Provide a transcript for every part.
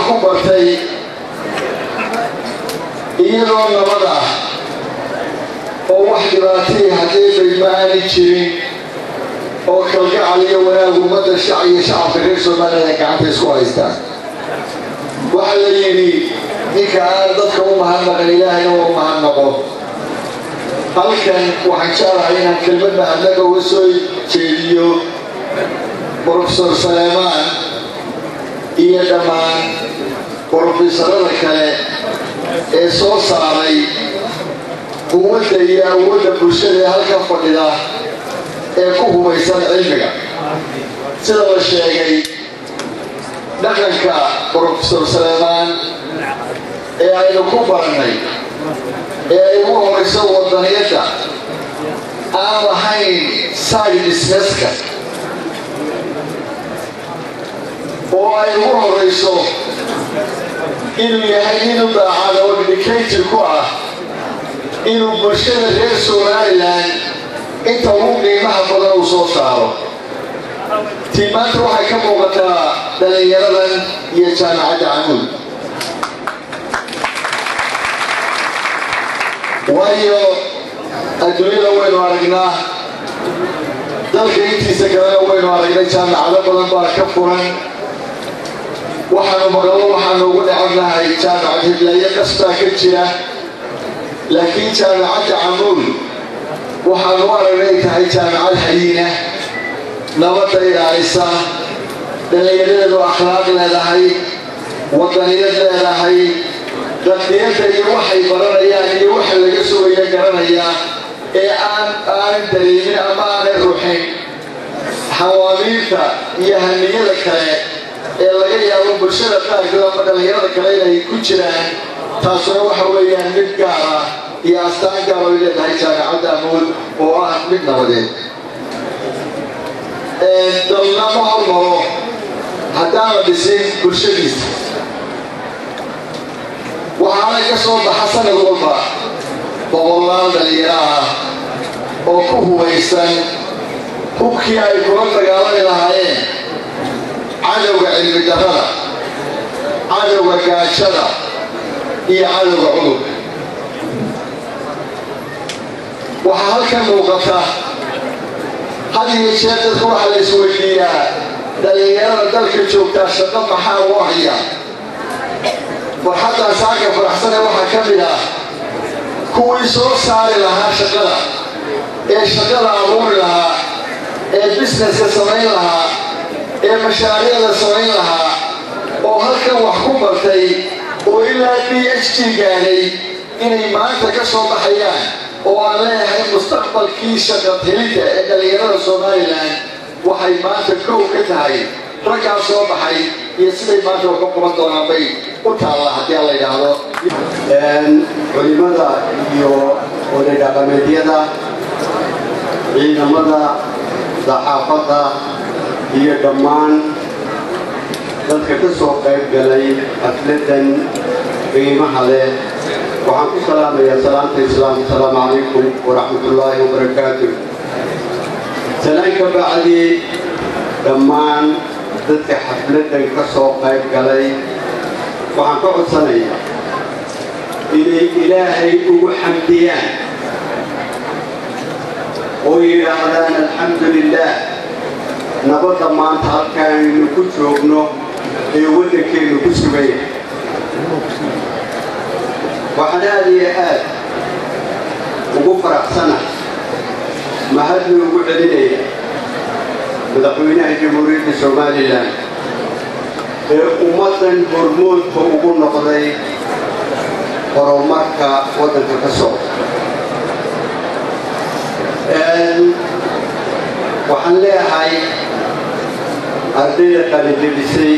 ku bartay iyadoo nabad ah oo wax dhibaatay haddii baymaani jirin oo kalgacal iyo wanaag ummadda iyo shacabka reer Soomaaliya gacanta isku haystaan waxa la yidhi ninka aan dadka u mahadnaqin Ilaahayna u mahadnaqo halkan waxaan jeclahay inaan kelmad mahadnaqa uga soo jeediyo Professor Suleymaan iyo dhammaan professorada kale ee soo saaray quwadda iyo awoodda bulshada ee halkan fadhida ee ku hubaysan cilmiga sida la sheegay dhaqanka Professor Suleymaan ee aynu ku baranay ee ay ugu horeyso wadaniyadda aan lahayn side businesska oo ay ugu horeyso inuu yahay inuu daacad oo dedicated ku ah inuu bulshada reer Somaliland inta ugu qiimaha badan uu soo saaro tiimaanta waxay ka muuqataa dhalinyaradan iyo jaamacadda Camuud waayo adduunyada waynu aragnaa dalka intiisa kalena waynu aragnay jaamacado badan baa ka furan waxaanu maqlo waxaanu ugu dhacanahay jaamacad hiblaayo qasbaa ka jira laakiin jaamacadda Camuud waxaanu aragnay tahay jaamacad hayina nabadda ilaalisa dhalinyaradeedu akhlaaq leedahay wadaniyad leedahay dadiyada iyo waxay baranayaan iyo waxa laga sugaya garanaya ee aan dareemin ama aan ruuxin xawaamiirta iyo haniyada kale ee laga yaabo bulshada qaarkood ama dhalinyarada kale inay ku jiraan taasoo waxa weeyaan mid gaar ah iyo astaan gaar oo leedahay jaamacadda Camuud oo ah mid nabadeed dalnamo hormaro haddaan la dhisin bulshadiisa waxaana ka soo baxa sanad walba boqolaal dhalinyaro ah oo ku hubaysan hubkii ay kula dagaalami lahaayeen cadowga cilmi darrada cadowga gaajada iyo cadowga cudurka waxaa halkan muuqata had iyo jeer dadku waxaa la isweydiiyaa dhalinyarada dalka joogtaa shaqo maxaa u haya farxadda saaka faraxsane waxaa ka mid ah kuwii soo saari lahaa shaqada ee shaqada abuuri lahaa ee businesska samayn lahaa ee mashaariicda samayn lahaa oo halkan wax ku bartay oo ilaa PhD gaadhay inay maanta ka soo baxayaan oo aan leeyahay mustaqbalkii shaqo helidda ee dhalinyarada Somaliland waxay maanta kow ka tahay raggaa soo baxay iyo siday maanta wax ku qaban doonaan bay u taalla haddii la yidhaahdo culimada iyo oday dhaqameedyada ciidamada saxaafadda iyo dhammaan dadka ka soo qayb galay xafladan qiimaha leh waxaan ku salaamayaa salaamta islaamka assalaamu calaykum waraxmatullaahi wabarakaatuh salaan ka bacdi dhammaan dadka xafladan ka soo qayb galay waxaan ka codsanayaa inay ilaahay ugu xamdiyaan oo yidhaahdaan alxamdu lilaah nabadda maanta halkaanaynu ku joogno ee waddankeennu ku sugaya waxaan aad iyo aad ugu faraxsana mahadna ugu celinaya madaxweynaha jamhuuriyadda Somaliland ee ummaddan hormoodka ugu noqday horumarka waddanka ka socda waxaan leeyahay ardayda qalin-jabisay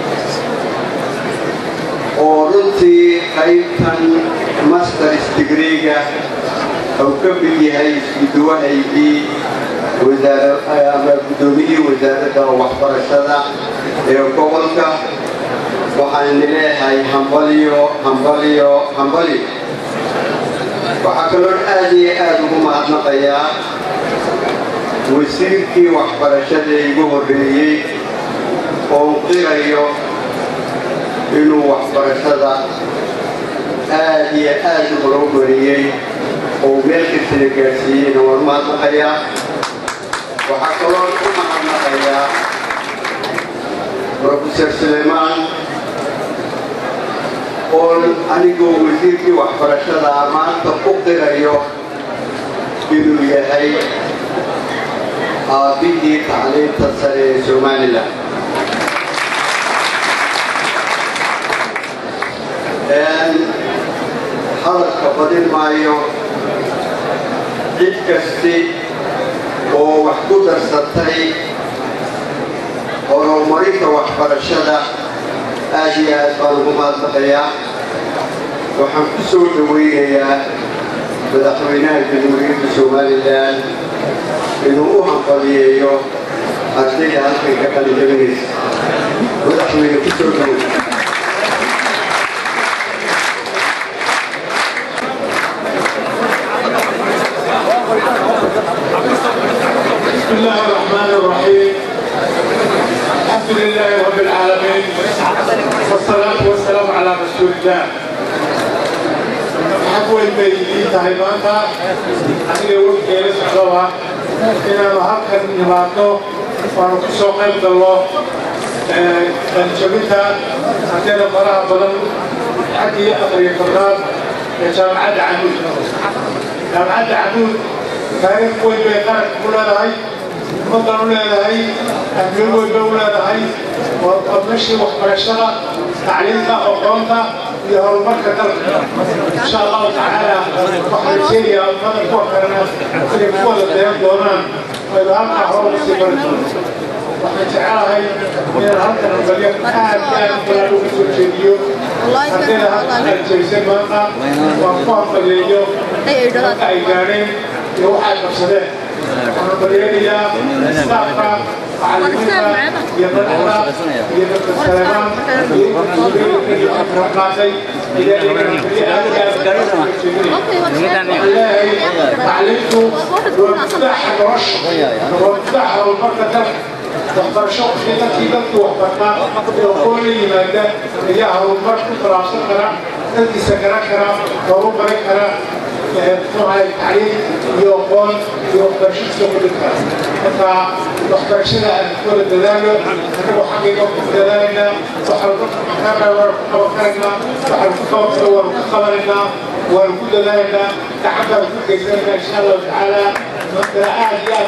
oo runtii qaybtan masters degree-ga uu ka mid yahay iskuduwahaygii gudoomiyihii wasaaradda waxbarashada ee gobolka waxaan leeyahay hambalyo hambalyo hambalyo waxaa kaloo aad iyo aad ugu mahadnaqayaa wasiirkii waxbarashada igu horreeyey oo qirayo إنه وحبرشة آدي مروبريين وملك السلقاسيين والمات الحياة وحكولون كما الحياة بروفيسور سليمان قول أنيقو وزيركي وحبرشة ما تقدر أيوه إنه يهي به تعليم تصري سومالي حضرتك فضيل مايو عيد كستي ووحكو درستي ولو مريض وحبرشدة آجي أسفلهما الضحية وحنكسو دوية مدحوينها الجمهورية الصومالية إنه أهم قضية أرسلها هالكي كتل الجمهورية مدحوينها كسو دوية بسم الله الرحمن الرحيم الحمد لله رب العالمين والصلاة والسلام على رسول الله حقوق الميدين تهيمانها أنا أقول كيرس الله إن هذا النماذج وأنا كسوق الله الجميع عندنا مرة بدل حكي أقري فراد جامعة عنود جامعة عنود تاريخ كوي بيقرأ كلها هاي مطلع لنا هاي أمير الدولة هاي ومشي وحرشنا تعليمنا أقوامنا يهرمك إن شاء الله تعالى وحرشية من الفقرنا في الفوضى الديان دونان ويبهمنا حرم السفرين وحرشيها هاي من الهرطة الغالية كان بلادو بسور جديو عندنا هرطة الجيسين مهنا وفهم بليو وكايقانين يوحد مفسدين ونبريانيا استعفى علمنا يبدأنا يبدأ السلام تعلمته ومفتاح الرش ومفتاح البركة واختار شوق في تركيبته واخترنا يقول مادة هي هرمات فراسة كرا تدي سكرا كرا ضروب بريك كرا نوع التعليم يقول يختار شخص مدرك فاختار شيء كل الدلالة هو حقيقة الدلالة وحركة كما وخرجنا وحركة وخبرنا وركود دلالة تعبر في كذا إن شاء الله تعالى مثل آديات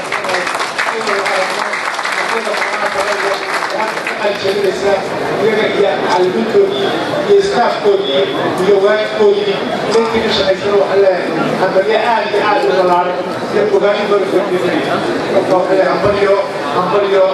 الجلسة يرجع على المنتوري يستاف كودي يوغات كودي لكن مش هيصيروا حلا عملية عادي ولا يبقوا غادي بالفكرة وقال عمليو